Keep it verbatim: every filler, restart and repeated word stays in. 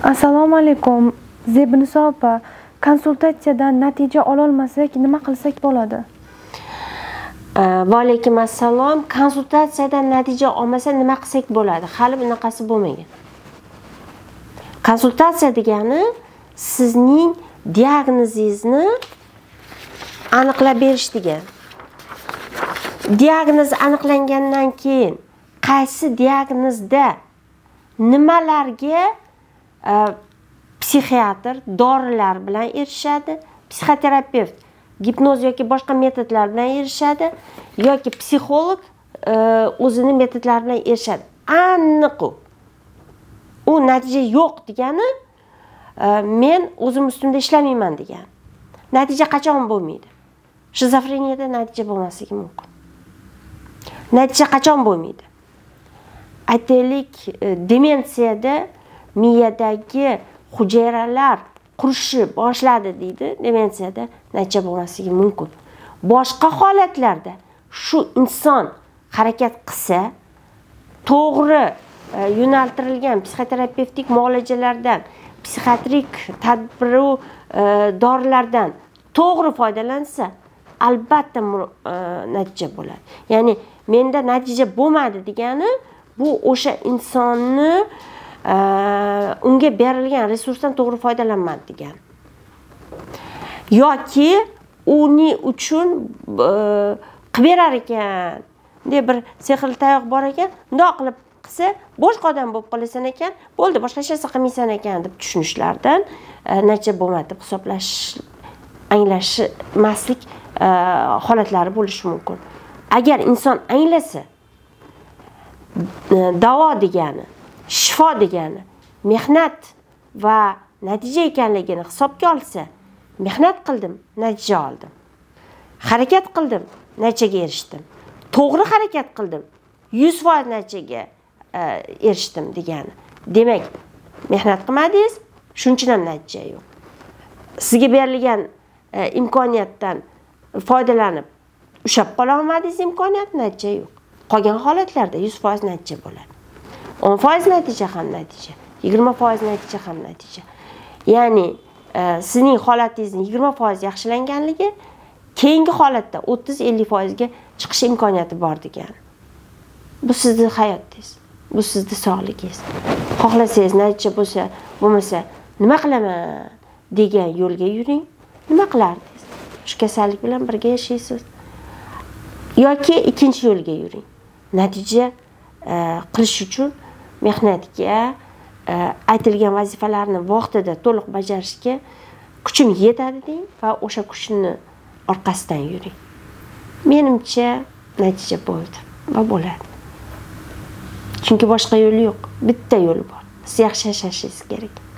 Assalomu alaykum. Zebniso opa, konsultatsiyadan natija ola olmasak nima qilsak bo'ladi? Va alaykum assalom. Konsultatsiyadan natija olmasa nima qilsak bo'ladi? Hali bunaqasi bo'lmagan. Konsultatsiya degani sizning diagnozingizni aniqlab berish degan. Diagnoz aniqlangandan keyin qaysi diagnozda nimalarga psixiatr dorilar bilan erishadi, psixoterapevt gipnoz yoki boshqa metodlar bilan erishadi yoki psixolog o'zini metodlari bilan erishadi. Aniq u. U natija yo'q degani men o'zim ustimda ishlamayman degan. Natija qachon bo'lmaydi? Shizofreniyada natija bo'lmasligi mumkin. Natija qachon bo'lmaydi? Aytaylik, demensiyada miyadagi hujayralar qurishi boshladi deydi, demensiyada natija bo'lmasligi mumkin. Boshqa holatlarda shu inson harakat qilsa, to'g'ri yo'naltirilgan psixoterapevtik muolajalardan, psixiatrik tadbir dorilardan to'g'ri foydalansa, albatta natija bo'ladi. Ya'ni menda natija bo'lmadi degani bu o'sha insonni unga berilgan resursdan to'g'ri foydalanmadi degan. Yoki uning uchun qilib berar ekan, deb bir sehrli tayoq bor ekan, bundoq qilib qilsa boshqa odam bo'lib qolasan ekan, bo'ldi, boshqa hech narsa qilmaysan ekan deb tushunishlardan natija bo'lmadi deb hisoblash, anglashmaslik holatlari bo'lishi mumkin. Agar inson anglasa, davo degani, shifo degani mehnat va natija ekanligini hisobga olsa, mehnat qildim, natija oldim. Harakat qildim, natijaga erishdim. To'g'ri harakat qildim, yuz foiz natijaga erishdim degani. Demak, mehnat qilmadingiz, shuning uchun ham natija yo'q. Sizga berilgan imkoniyatdan foydalanib ushlab qola olmadingiz, imkoniyat, natija yo'q. Qolgan holatlarda yuz foiz natija bo'ladi. o'n foiz natija ham natija, yigirma foiz natija ham natija. Ya'ni sizning holatingizni yigirma foiz yaxshilanganligi keyingi holatda o'ttiz ellik foizga chiqish imkoniyati bor degani. Bu sizning hayotingiz, bu sizning sog'ligingiz. Xohlasangiz natija bo'lsa, bo'lmasa nima qilaman degan yo'lga yuring. Nima qilardingiz? Shu kasallik bilan birga yashaysiz. Yoki ikkinchi yo'lga yuring. Natija qilish uchun mehnatga, aytilgan vazifalarni vaqtida to'liq bajarishga kuchim yetadi deng va o'sha kuchni orqasidan yuring. Menimcha natija bo'ldi va bo'ladi. Chunki boshqa yo'li yo'q, bitta yo'l bor. Siz yaxshi yashashingiz kerak.